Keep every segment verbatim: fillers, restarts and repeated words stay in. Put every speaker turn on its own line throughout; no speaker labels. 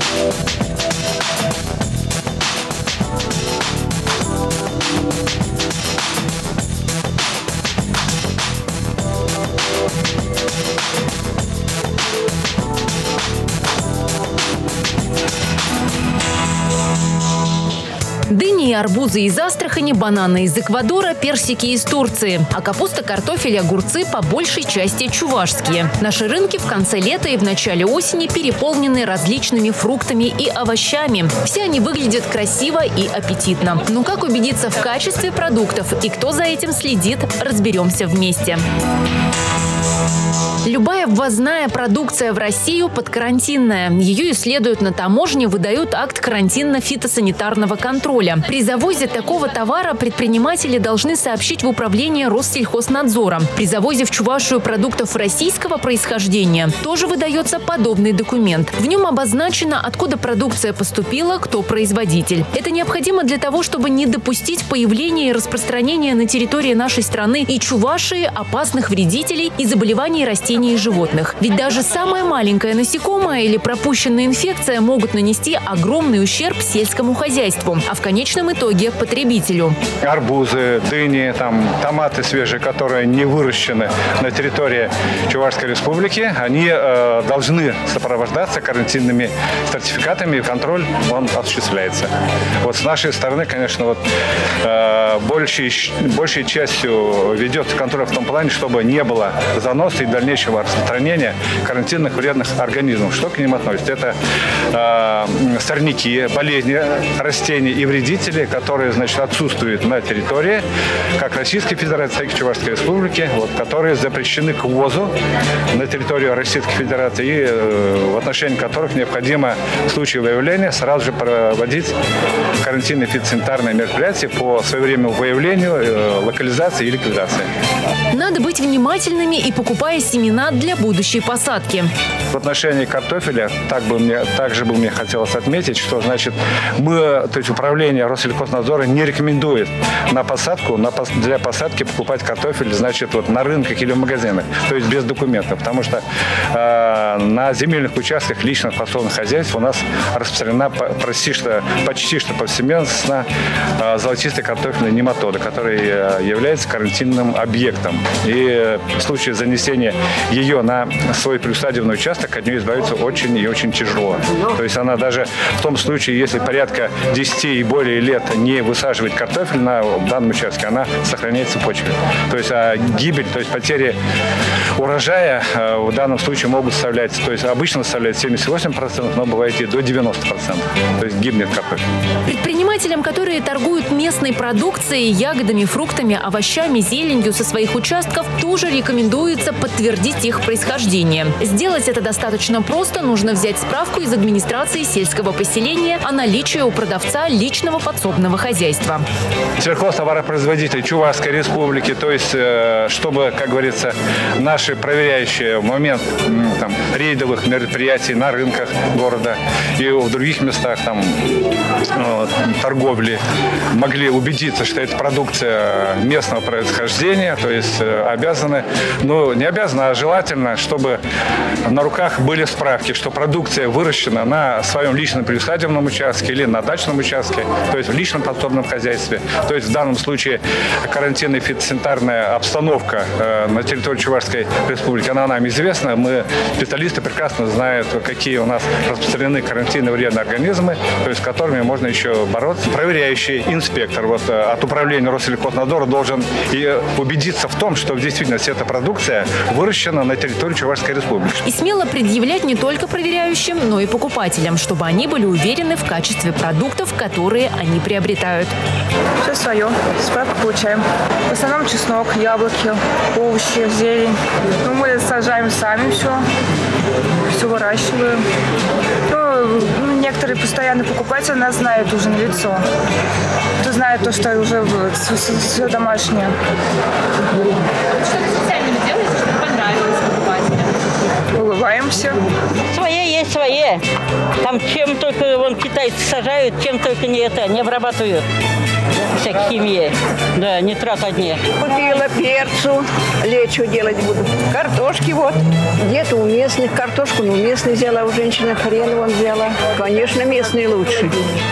Дыни и арбузы из Астрахани, бананы из Эквадора, персики из Турции. А капуста, картофель и огурцы по большей части чувашские. Наши рынки в конце лета и в начале осени переполнены различными фруктами и овощами. Все они выглядят красиво и аппетитно. Но как убедиться в качестве продуктов и кто за этим следит, разберемся вместе. Любая ввозная продукция в Россию подкарантинная. Ее исследуют на таможне, выдают акт карантинно-фитосанитарного контроля. При завозе такого товара предприниматели должны сообщить в управление Россельхознадзора. При завозе в Чувашию продуктов российского происхождения тоже выдается подобный документ. В нем обозначено, откуда продукция поступила, кто производитель. Это необходимо для того, чтобы не допустить появления и распространения на территории нашей страны и Чувашии опасных вредителей и заболеваний растений и животных. Ведь даже самое маленькое насекомое или пропущенная инфекция могут нанести огромный ущерб сельскому хозяйству, а в конечном итоге потребителю.
Арбузы, дыни, там, томаты свежие, которые не выращены на территории Чувашской республики, они э, должны сопровождаться карантинными сертификатами, и контроль он осуществляется. Вот с нашей стороны, конечно, вот, э, большей, большей частью ведется контроль в том плане, чтобы не было заноса и дальнейшего распространения карантинных вредных организмов. Что к ним относится? Это э, сорняки, болезни растений и вредители, которые, значит, отсутствуют на территории как Российской Федерации, так и Чувашской Республики, вот, которые запрещены к ввозу на территорию Российской Федерации и э, в отношении которых необходимо в случае выявления сразу же проводить карантинные фитосанитарные мероприятия по своевременному выявлению, э, локализации и ликвидации.
Надо быть внимательными и покупая семена для будущей посадки.
В отношении картофеля так бы мне, также бы мне хотелось отметить, что, значит, мы, то есть управление Россельхознадзора не рекомендует на посадку, на, для посадки покупать картофель, значит, вот на рынках или в магазинах, то есть без документов, потому что э, на земельных участках личных подсобных хозяйств у нас распространена почти что, почти что повсеместно э, золотистая картофельная нематода, которая э, является карантинным объектом. И в случае занесения ее на свой приусадебный участок от нее избавиться очень и очень тяжело. То есть она даже в том случае, если порядка десяти и более лет не высаживает картофель на данном участке, она сохраняется в почве. То есть а гибель, то есть потери урожая в данном случае могут составлять, то есть обычно составляет семьдесят восемь процентов, но бывает и до девяноста процентов. То есть гибнет картофель.
Предпринимателям, которые торгуют местной продукцией, ягодами, фруктами, овощами, зеленью со своих участков, тоже рекомендуется подтвердить их происхождение. Сделать это достаточно просто. Нужно взять справку из администрации сельского поселения о наличии у продавца личного подсобного хозяйства.
Сельхозтоваропроизводители Чувашской республики, то есть, чтобы, как говорится, наши проверяющие в момент там, рейдовых мероприятий на рынках города и в других местах там, торговли могли убедиться, что это продукция местного происхождения, то есть обязаны, ну не обязаны, а желательно, чтобы на руках были справки, что продукция выращена на своем личном приусадебном участке или на дачном участке, то есть в личном подсобном хозяйстве. То есть в данном случае карантинная фитосанитарная обстановка э, на территории Чувашской республики, она нам известна. Мы, специалисты, прекрасно знают, какие у нас распространены карантинные вредные организмы, то есть с которыми можно еще бороться. Проверяющий инспектор вот, от управления Россельхознадзора должен и убедиться в том, что в действительности эта продукция выращена на территории Чувашской республики.
И смело предъявлять не только проверяющим, но и покупателям, чтобы они были уверены в качестве продуктов, которые они приобретают.
Все свое. Справку получаем. В основном чеснок, яблоки, овощи, зелень. Ну, мы сажаем сами все. Все выращиваем. Ну, некоторые постоянные покупатели нас знают уже на лицо. Кто знает то, что уже все домашнее.
Что вы специально делаете, чтобы понравилось покупателям?
Улыбаемся.
Свои есть свои. Там чем только вон китайцы сажают, чем только не это, не обрабатывают. всякой химии. Да, нитрат одни.
Купила перцу, лечо делать буду. Картошки вот. Где-то у местных картошку, ну местные взяла, у женщины хрен вон взяла. Конечно, местные лучше.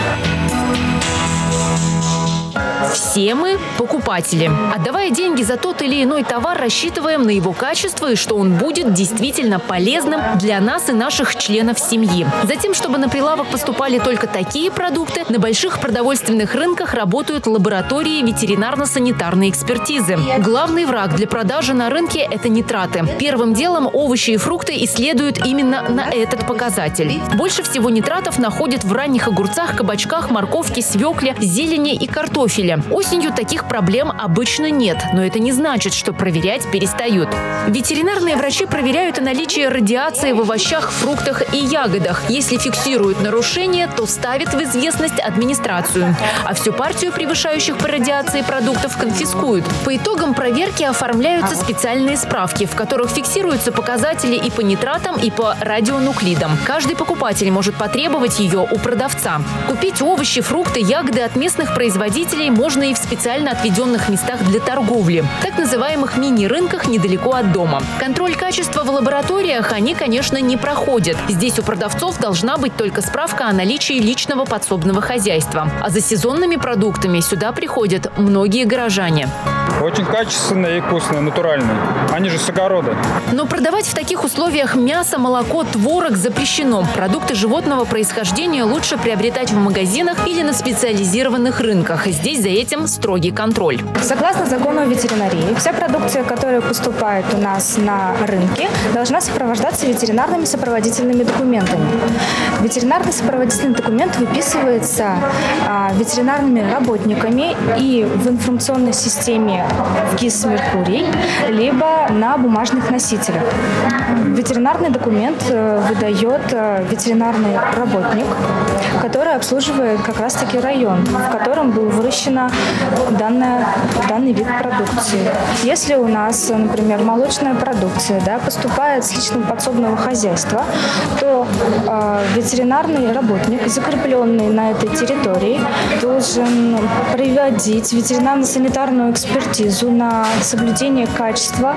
Все мы покупатели. Отдавая деньги за тот или иной товар, рассчитываем на его качество и что он будет действительно полезным для нас и наших членов семьи. Затем, чтобы на прилавок поступали только такие продукты, на больших продовольственных рынках работают лаборатории ветеринарно-санитарной экспертизы. Главный враг для продажи на рынке – это нитраты. Первым делом овощи и фрукты исследуют именно на этот показатель. Больше всего нитратов находят в ранних огурцах, кабачках, морковке, свекле, зелени и картофеле. Осенью таких проблем обычно нет, но это не значит, что проверять перестают. Ветеринарные врачи проверяют и наличие радиации в овощах, фруктах и ягодах. Если фиксируют нарушение, то ставят в известность администрацию. А всю партию превышающих по радиации продуктов конфискуют. По итогам проверки оформляются специальные справки, в которых фиксируются показатели и по нитратам, и по радионуклидам. Каждый покупатель может потребовать ее у продавца. Купить овощи, фрукты, ягоды от местных производителей можно и в специально отведенных местах для торговли, так называемых мини-рынках недалеко от дома. Контроль качества в лабораториях они, конечно, не проходят. Здесь у продавцов должна быть только справка о наличии личного подсобного хозяйства. А за сезонными продуктами сюда приходят многие горожане.
Очень качественные и вкусные, натуральные. Они же с огорода.
Но продавать в таких условиях мясо, молоко, творог запрещено. Продукты животного происхождения лучше приобретать в магазинах или на специализированных рынках. Здесь за этим строгий контроль.
Согласно закону о ветеринарии, вся продукция, которая поступает у нас на рынке, должна сопровождаться ветеринарными сопроводительными документами. Ветеринарный сопроводительный документ выписывается а, ветеринарными работниками и в информационной системе в ГИС «Меркурий», либо на бумажных носителях. Ветеринарный документ выдает ветеринарный работник, который обслуживает как раз-таки район, в котором был выращена данная, данный вид продукции. Если у нас, например, молочная продукция, да, поступает с личного подсобного хозяйства, то э, ветеринарный работник, закрепленный на этой территории, должен проводить ветеринарно-санитарную экспертизу на соблюдение качества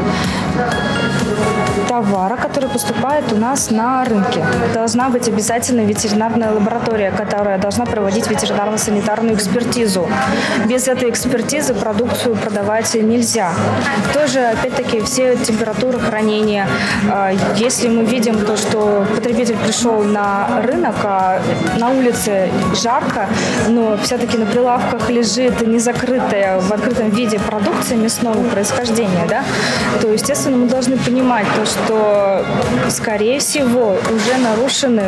товара, который поступает у нас на рынке. Должна быть обязательно ветеринарная лаборатория, которая должна проводить ветеринарно-санитарную экспертизу. Без этой экспертизы продукцию продавать нельзя. Тоже, опять-таки, все температуры хранения. Если мы видим то, что потребитель пришел на рынок, а на улице жарко, но все-таки на прилавках лежит незакрытая в открытом виде продукция мясного происхождения, да, то, естественно, мы должны понимать то, что, скорее всего, уже нарушены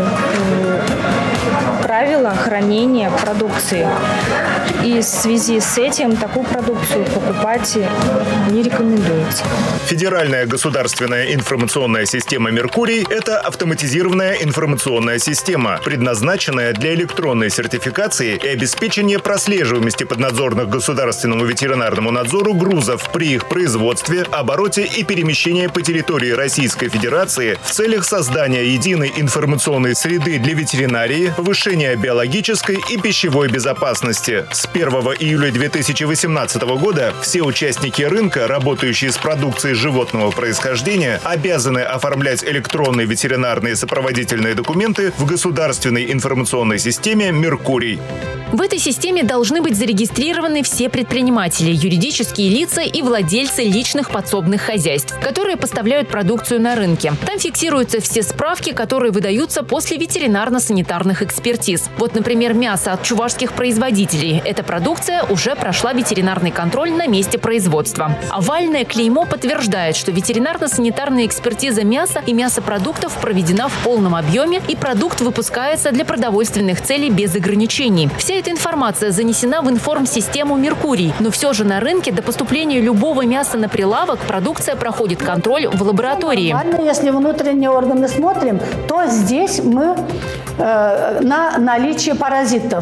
правила хранения продукции. И в связи с этим такую продукцию покупать не рекомендуется.
Федеральная государственная информационная система «Меркурий» – это автоматизированная информационная система, предназначенная для электронной сертификации и обеспечения прослеживаемости поднадзорных государственному ветеринарному надзору грузов при их производстве, обороте и перемещении по территории Российской Федерации в целях создания единой информационной среды для ветеринарии, повышения биологической и пищевой безопасности. С первого июля две тысячи восемнадцатого года все участники рынка, работающие с продукцией животного происхождения, обязаны оформлять электронные ветеринарные сопроводительные документы в государственной информационной системе «Меркурий».
В этой системе должны быть зарегистрированы все предприниматели, юридические лица и владельцы личных подсобных хозяйств, которые поставляют продукцию на рынке. Там фиксируются все справки, которые выдаются после ветеринарно-санитарных экспертиз. Вот, например, мясо от чувашских производителей. Эта продукция уже прошла ветеринарный контроль на месте производства. Овальное клеймо подтверждает, что ветеринарно-санитарная экспертиза мяса и мясопродуктов проведена в полном объеме, и продукт выпускается для продовольственных целей без ограничений. Вся эта информация занесена в информсистему «Меркурий». Но все же на рынке до поступления любого мяса на прилавок продукция проходит контроль в лаборатории.
Если внутренние органы смотрим, то здесь мы э, на наличие паразитов.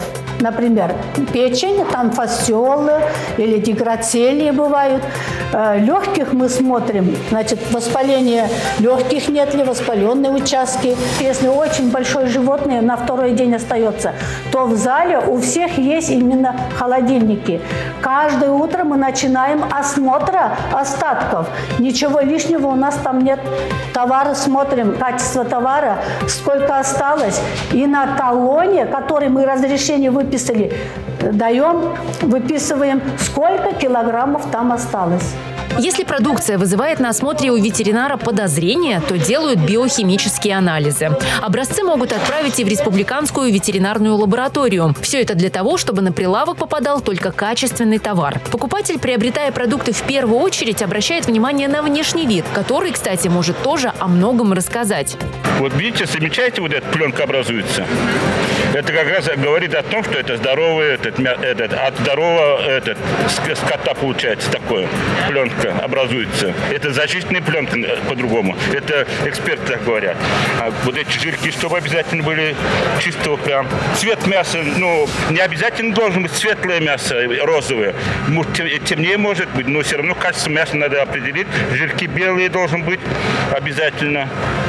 например, печень, там фасциолы или диграцелии бывают. Легких мы смотрим, значит, воспаление легких нет ли, воспаленные участки. Если очень большое животное на второй день остается, то в зале у всех есть именно холодильники. Каждое утро мы начинаем осмотра остатков. Ничего лишнего у нас там нет. Товары смотрим, качество товара, сколько осталось. И на талоне, который мы разрешение выписали, даем, выписываем, сколько килограммов там осталось.
Если продукция вызывает на осмотре у ветеринара подозрения, то делают биохимические анализы. Образцы могут отправить и в республиканскую ветеринарную лабораторию. Все это для того, чтобы на прилавок попадал только качественный товар. Покупатель, приобретая продукты, в первую очередь обращает внимание на внешний вид, который, кстати, может тоже о многом рассказать.
Вот видите, замечаете, вот эта пленка образуется? Это как раз говорит о том, что это здоровый, этот, этот, от здорового этот, скота получается такое. Пленка образуется. Это защитная пленка по-другому. Это эксперты так говорят. А вот эти жирки, чтобы обязательно были чистого прям. Цвет мяса, ну, не обязательно должен быть светлое мясо, розовое. Темнее может быть, но все равно качество мяса надо определить. Жирки белые должен быть обязательно.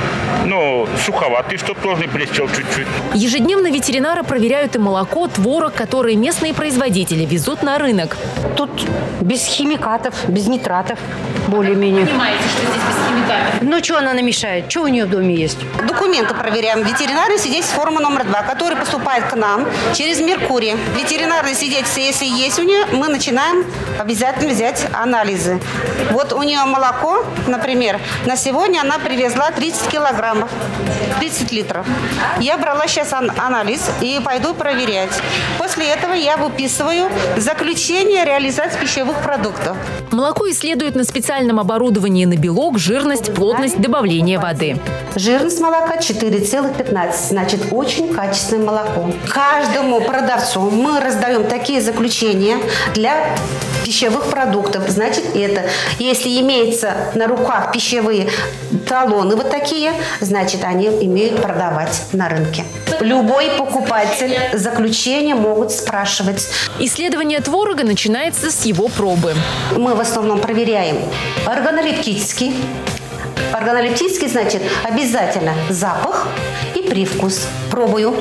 Ну, суховатый, чтобы тоже блестел чуть-чуть.
Ежедневно ветеринары проверяют и молоко, творог, которые местные производители везут на рынок.
Тут без химикатов, без нитратов, более-менее.
Понимаете, что здесь без химикатов?
Ну, что она намешает? Что у нее в доме есть?
Документы проверяем. Ветеринарное свидетельство форма номер два, который поступает к нам через Меркурий. Ветеринарное свидетельство, если есть у нее, мы начинаем обязательно взять анализы. Вот у нее молоко, например, на сегодня она привезла тридцать килограммов. тридцать литров. Я брала сейчас анализ и пойду проверять. После этого я выписываю заключение реализации пищевых продуктов.
Молоко исследуют на специальном оборудовании на белок, жирность, плотность, добавление воды.
Жирность молока четыре целых пятнадцать. Значит, очень качественное молоко. Каждому продавцу мы раздаем такие заключения для пищевых продуктов. Значит, это, если имеется на руках пищевые талоны вот такие, значит, они имеют продавать на рынке. Любой покупатель заключение могут спрашивать.
Исследование творога начинается с его пробы.
Мы в основном проверяем органолептический. Органолептический, значит, обязательно запах и привкус. Пробую.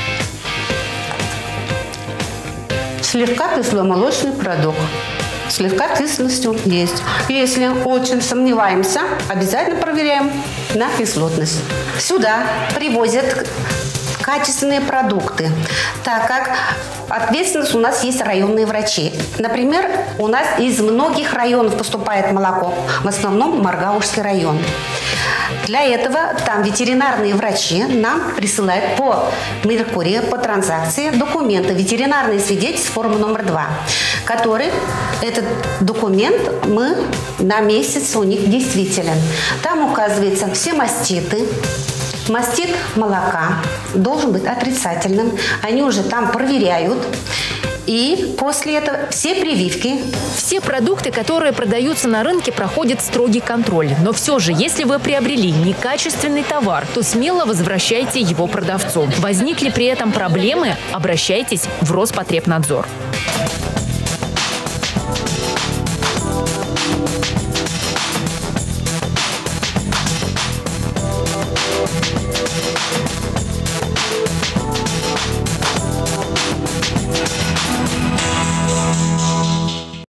Слегка кисломолочный продукт. Слегка кислостью есть. Если очень сомневаемся, обязательно проверяем на кислотность. Сюда привозят качественные продукты, так как ответственность у нас есть районные врачи. Например, у нас из многих районов поступает молоко, в основном Маргаушский район. Для этого там ветеринарные врачи нам присылают по Меркурию, по транзакции документы, ветеринарные свидетельства формы номер два, который этот документ мы на месяц у них действителен. Там указываются все маститы. Мастит молока должен быть отрицательным. Они уже там проверяют. И после этого все прививки.
Все продукты, которые продаются на рынке, проходят строгий контроль. Но все же, если вы приобрели некачественный товар, то смело возвращайте его продавцу. Возникли при этом проблемы, обращайтесь в Роспотребнадзор.